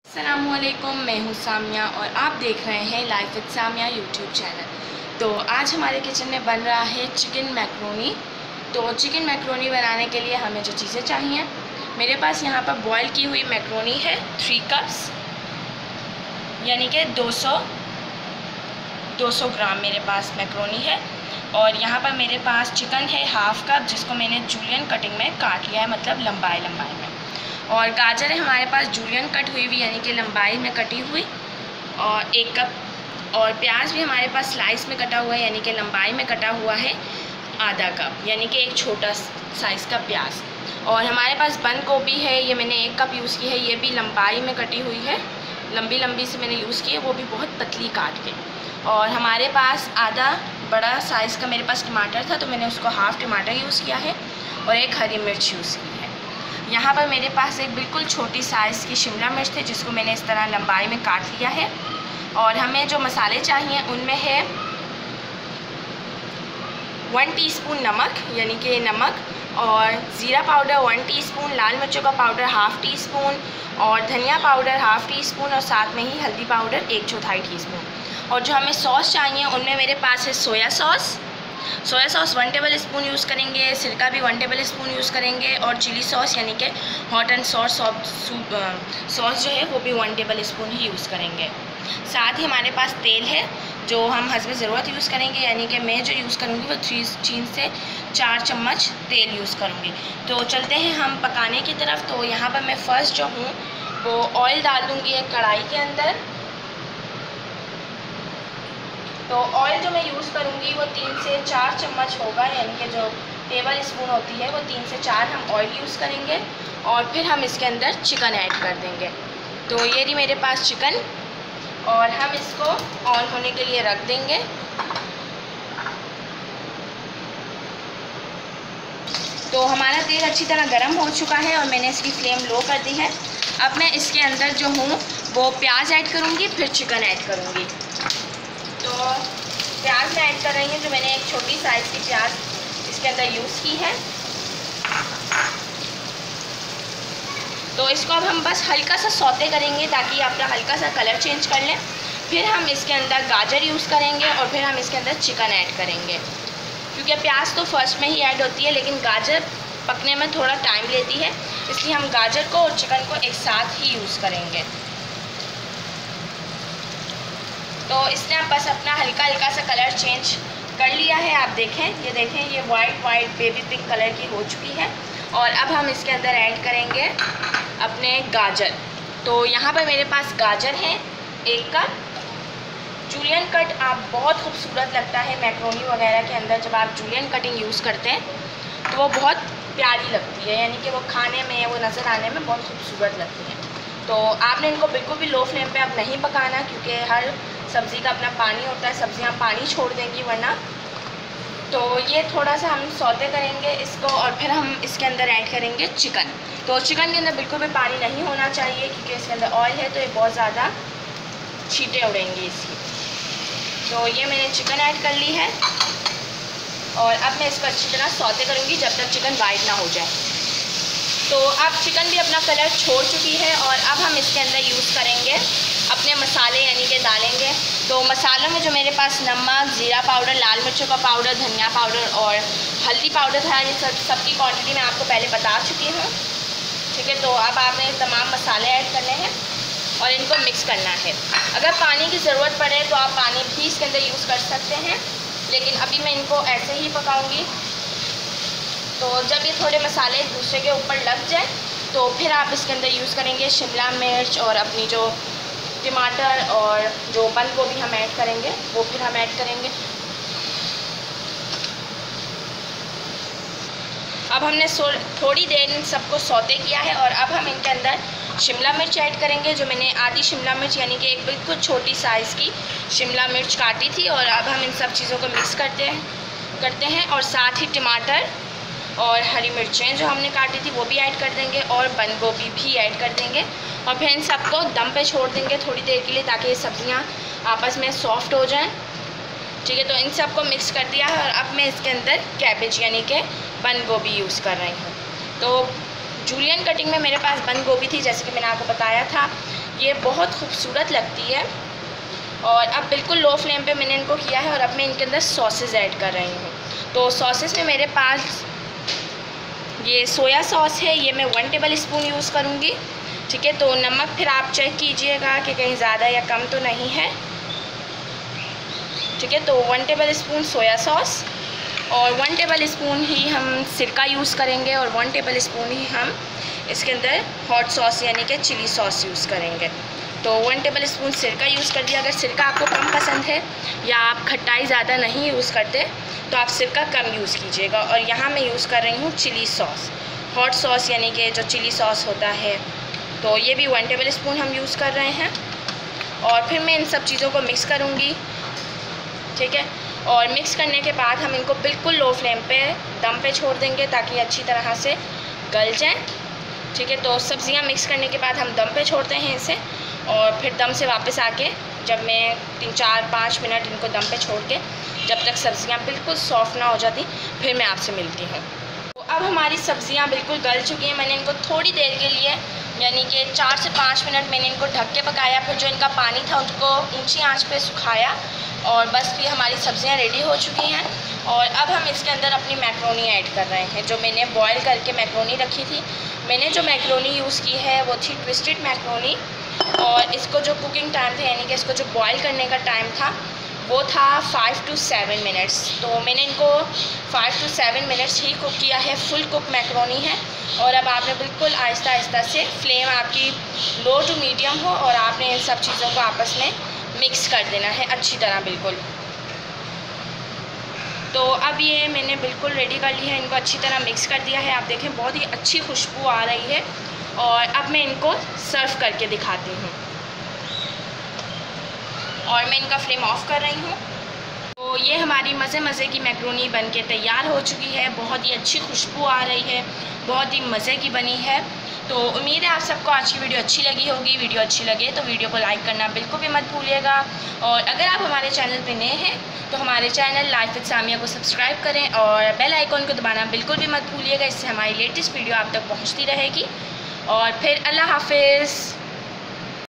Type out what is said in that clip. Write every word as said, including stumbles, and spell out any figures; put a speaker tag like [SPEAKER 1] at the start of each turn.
[SPEAKER 1] अस्सलामुअलैकुम, मैं हूँ सामिया और आप देख रहे हैं life with Samiya YouTube channel. तो आज हमारे किचन में बन रहा है चिकन मैक्रोनी। तो चिकन मैक्रोनी बनाने के लिए हमें जो चीज़ें चाहिए, मेरे पास यहाँ पर बॉयल की हुई मैक्रोनी है थ्री कप्स, यानी कि दो सौ ग्राम मेरे पास मैक्रोनी है। और यहाँ पर मेरे पास चिकन है हाफ़ कप, जिसको मैंने जूलियन कटिंग में काट लिया है, मतलब लंबाई लंबाई में। और गाजर है हमारे पास जूलियन कट हुई हुई, यानी कि लंबाई में कटी हुई, और एक कप। और प्याज भी हमारे पास स्लाइस में कटा हुआ है, यानी कि लंबाई में कटा हुआ है आधा कप, यानी कि एक छोटा साइज़ का प्याज। और हमारे पास बंद गोभी है, ये मैंने एक कप यूज़ की है, ये भी लंबाई में कटी हुई है, लंबी लंबी से मैंने यूज़ की है, वो भी बहुत पतली काट के। और हमारे पास आधा बड़ा साइज़ का मेरे पास टमाटर था, तो मैंने उसको हाफ़ टमाटर यूज़ किया है, और एक हरी मिर्च यूज़ की है। यहाँ पर मेरे पास एक बिल्कुल छोटी साइज़ की शिमला मिर्च थी, जिसको मैंने इस तरह लंबाई में काट लिया है। और हमें जो मसाले चाहिए उनमें है वन टीस्पून नमक, यानी कि नमक, और ज़ीरा पाउडर वन टीस्पून, लाल मिर्चों का पाउडर हाफ़ टी स्पून, और धनिया पाउडर हाफ़ टी स्पून, और साथ में ही हल्दी पाउडर एक चौथाई टी स्पून। और जो हमें सॉस चाहिए उनमें मेरे पास है soya sauce. Soya sauce one tablespoon use करेंगे, सिरका भी वन टेबल स्पून यूज़ करेंगे, और चिली सॉस यानी कि hot and sauce soup sauce जो है वो भी वन टेबल स्पून ही यूज़ करेंगे। साथ ही हमारे पास तेल है, जो हम हस्ब ज़रूरत यूज़ करेंगे, यानी कि मैं जो यूज़ करूँगी वो थ्री चीन से चार चम्मच तेल यूज़ करूँगी। तो चलते हैं हम पकाने की तरफ। तो यहाँ पर मैं फ़र्स्ट जो हूँ वो ऑयल डाल दूँगी एक कढ़ाई के अंदर। तो ऑयल जो मैं यूज़ करूँगी वो तीन से चार चम्मच होगा, यानी कि जो टेबल स्पून होती है वो तीन से चार हम ऑयल यूज़ करेंगे। और फिर हम इसके अंदर चिकन ऐड कर देंगे। तो ये रही मेरे पास चिकन, और हम इसको ऑन होने के लिए रख देंगे। तो हमारा तेल अच्छी तरह गर्म हो चुका है और मैंने इसकी फ्लेम लो कर दी है। अब मैं इसके अंदर जो हूँ वो प्याज ऐड करूँगी, फिर चिकन ऐड करूँगी। तो प्याज में ऐड कर रही हूँ, जो मैंने एक छोटी साइज़ की प्याज इसके अंदर यूज़ की है। तो इसको अब हम बस हल्का सा सौते करेंगे ताकि अपना हल्का सा कलर चेंज कर लें। फिर हम इसके अंदर गाजर यूज़ करेंगे, और फिर हम इसके अंदर चिकन ऐड करेंगे। क्योंकि प्याज तो फर्स्ट में ही ऐड होती है, लेकिन गाजर पकने में थोड़ा टाइम लेती है, इसलिए हम गाजर को और चिकन को एक साथ ही यूज़ करेंगे। तो इसने अब बस अपना हल्का हल्का सा कलर चेंज कर लिया है। आप देखें, ये देखें, ये white white baby pink colour की हो चुकी है। और अब हम इसके अंदर ऐड करेंगे अपने गाजर। तो यहाँ पर मेरे पास गाजर है एक कप। जूलियन कट आप बहुत खूबसूरत लगता है मैक्रोनी वगैरह के अंदर, जब आप जूलियन कटिंग यूज़ करते हैं तो वो बहुत प्यारी लगती है, यानी कि वो खाने में, वो नज़र आने में बहुत खूबसूरत लगती है। तो आपने इनको बिल्कुल भी लो फ्लेम पे अब नहीं पकाना, क्योंकि हर सब्ज़ी का अपना पानी होता है, सब्ज़ियाँ पानी छोड़ देंगी वरना। तो ये थोड़ा सा हम सौते करेंगे इसको, और फिर हम इसके अंदर ऐड करेंगे चिकन। तो चिकन के अंदर बिल्कुल भी पानी नहीं होना चाहिए, क्योंकि इसके अंदर ऑयल है, तो ये बहुत ज़्यादा छींटे उड़ेंगी इसकी। तो ये मैंने चिकन ऐड कर ली है, और अब मैं इसको अच्छी तरह सौते करूँगी जब तक चिकन वाइट ना हो जाए। तो अब चिकन भी अपना कलर छोड़ चुकी है, और अब हम इसके अंदर यूज़ करेंगे अपने मसाले, यानी कि डालेंगे। तो मसालों में जो मेरे पास नमक, ज़ीरा पाउडर, लाल मिर्चों का पाउडर, धनिया पाउडर और हल्दी पाउडर था, ये सब सबकी क्वांटिटी मैं आपको पहले बता चुकी हूँ, ठीक है। तो अब आपने तमाम मसाले ऐड करने हैं और इनको मिक्स करना है। अगर पानी की ज़रूरत पड़े तो आप पानी भी इसके अंदर यूज़ कर सकते हैं, लेकिन अभी मैं इनको ऐसे ही पकाऊँगी। तो जब ये थोड़े मसाले एक दूसरे के ऊपर लग जाए तो फिर आप इसके अंदर यूज़ करेंगे शिमला मिर्च, और अपनी जो टमाटर और जो बंद गोभी हम ऐड करेंगे वो फिर हम ऐड करेंगे। अब हमने थोड़ी देर इन सबको सौते किया है, और अब हम इनके अंदर शिमला मिर्च ऐड करेंगे, जो मैंने आधी शिमला मिर्च, यानी कि एक बिल्कुल छोटी साइज़ की शिमला मिर्च काटी थी। और अब हम इन सब चीज़ों को मिक्स करते हैं करते हैं और साथ ही टमाटर और हरी मिर्चें जो हमने काटी थी वो भी ऐड कर देंगे, और बंद गोभी भी ऐड कर देंगे। और फिर इन सबको दम पे छोड़ देंगे थोड़ी देर के लिए, ताकि ये सब्ज़ियाँ आपस में सॉफ्ट हो जाएं, ठीक है। तो इन सबको मिक्स कर दिया है, और अब मैं इसके अंदर कैबेज यानी कि बंद गोभी यूज़ कर रही हूँ। तो जूलियन कटिंग में मेरे पास बंद गोभी थी, जैसे कि मैंने आपको बताया था। ये बहुत खूबसूरत लगती है। और अब बिल्कुल लो फ्लेम पे मैंने इनको किया है और अब मैं इनके अंदर सॉसेस ऐड कर रही हूँ। तो सॉसेस में मेरे पास ये सोया सॉस है, ये मैं वन टेबल स्पून यूज़ करूँगी। ठीक है, तो नमक फिर आप चेक कीजिएगा कि कहीं ज़्यादा या कम तो नहीं है। ठीक है, तो one tablespoon soya sauce और वन टेबल स्पून ही हम सिरका यूज़ करेंगे और वन टेबल स्पून ही हम इसके अंदर हॉट सॉस यानी कि चिली सॉस यूज़ करेंगे। तो वन टेबल स्पून सिरका यूज़ कर दिया। अगर सिरका आपको कम पसंद है या आप खटाई ज़्यादा नहीं यूज़ करते तो आप सिरका कम यूज़ कीजिएगा। और यहाँ मैं यूज़ कर रही हूँ चिली सॉस, हॉट सॉस यानी कि जो चिली सॉस होता है, तो ये भी वन टेबल स्पून हम यूज़ कर रहे हैं। और फिर मैं इन सब चीज़ों को मिक्स करूँगी। ठीक है, और मिक्स करने के बाद हम इनको बिल्कुल लो फ्लेम पे दम पे छोड़ देंगे ताकि अच्छी तरह से गल जाएं। ठीक है, तो सब्ज़ियाँ मिक्स करने के बाद हम दम पे छोड़ते हैं इसे और फिर दम से वापस आके जब मैं तीन चार पाँच मिनट इनको दम पे छोड़ के जब तक सब्ज़ियाँ बिल्कुल सॉफ्ट ना हो जाती फिर मैं आपसे मिलती हूँ। तो अब हमारी सब्ज़ियाँ बिल्कुल गल चुकी हैं। मैंने इनको थोड़ी देर के लिए यानी कि चार से पाँच मिनट मैंने इनको ढक के पकाया, फिर जो इनका पानी था उनको ऊंची आंच पे सुखाया और बस फिर हमारी सब्ज़ियाँ रेडी हो चुकी हैं। और अब हम इसके अंदर अपनी मैक्रोनी ऐड कर रहे हैं, जो मैंने बॉयल करके मैक्रोनी रखी थी। मैंने जो मैक्रोनी यूज़ की है वो थी ट्विस्टेड मैक्रोनी और इसको जो कुकिंग टाइम था यानी कि इसको जो बॉयल करने का टाइम था वो था फाइव टू सेवन मिनट्स। तो मैंने इनको फाइव टू सेवन मिनट्स ही कुक किया है। फुल कुक मैक्रोनी है। और अब आपने बिल्कुल आहिस्ता आहिस्ता से फ्लेम आपकी लो टू मीडियम हो और आपने इन सब चीज़ों को आपस में मिक्स कर देना है अच्छी तरह बिल्कुल। तो अब ये मैंने बिल्कुल रेडी कर ली है, इनको अच्छी तरह मिक्स कर दिया है। आप देखें बहुत ही अच्छी खुशबू आ रही है। और अब मैं इनको सर्व करके दिखाती हूँ और मैं इनका फ्लेम ऑफ कर रही हूँ। तो ये हमारी मज़े मज़े की मैक्रोनी बनके तैयार हो चुकी है। बहुत ही अच्छी खुशबू आ रही है, बहुत ही मज़े की बनी है। तो उम्मीद है आप सबको आज की वीडियो अच्छी लगी होगी। वीडियो अच्छी लगे तो वीडियो को लाइक करना बिल्कुल भी मत भूलिएगा। और अगर आप हमारे चैनल पे नए हैं तो हमारे चैनल लाइफ विद सामिया को सब्सक्राइब करें और बेल आइकॉन को दबाना बिल्कुल भी मत भूलिएगा। इससे हमारी लेटेस्ट वीडियो आप तक पहुँचती रहेगी। और फिर अल्लाह हाफिज़।